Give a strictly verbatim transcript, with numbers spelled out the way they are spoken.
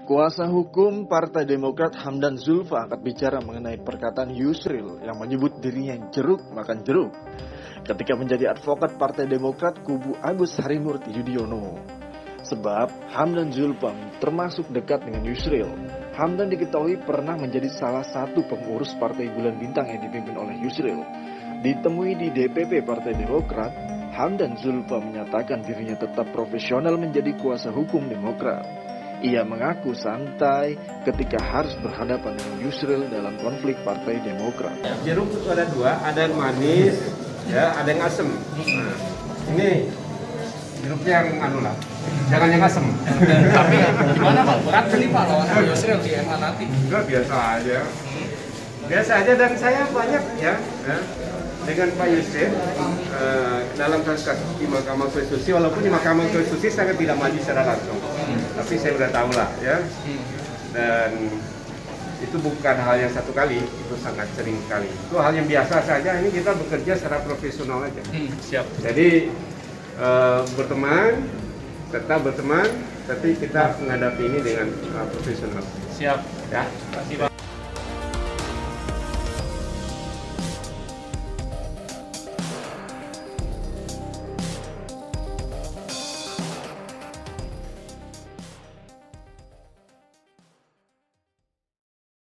Kuasa hukum Partai Demokrat Hamdan Zulfa angkat bicara mengenai perkataan Yusril yang menyebut dirinya jeruk makan jeruk ketika menjadi advokat Partai Demokrat kubu Agus Harimurti Yudhoyono. Sebab Hamdan Zulfa termasuk dekat dengan Yusril. Hamdan diketahui pernah menjadi salah satu pengurus Partai Bulan Bintang yang dipimpin oleh Yusril. Ditemui di D P P Partai Demokrat, Hamdan Zulfa menyatakan dirinya tetap profesional menjadi kuasa hukum Demokrat. Ia mengaku santai ketika harus berhadapan dengan Yusril dalam konflik Partai Demokrat. Jeruk itu ada dua, ada yang manis, ya, ada yang asem. Nah, ini jeruknya yang anu lah, jangan yang asem. Tapi gimana Pak? Berat kali Pak lawan Yusril di M A nanti? Enggak, biasa aja. Biasa aja dan saya banyak ya, ya dengan Pak Yusril uh, dalam kasus di Mahkamah Konstitusi, walaupun di Mahkamah Konstitusi saya tidak maju secara langsung, hmm. tapi saya sudah tahu lah ya, hmm. dan itu bukan hal yang satu kali, itu sangat sering sekali. Itu hal yang biasa saja. Ini kita bekerja secara profesional aja. Hmm. Siap. Jadi uh, berteman, tetap berteman, tapi kita menghadapi ini dengan uh, profesional. Siap. Ya. Terima kasih Pak.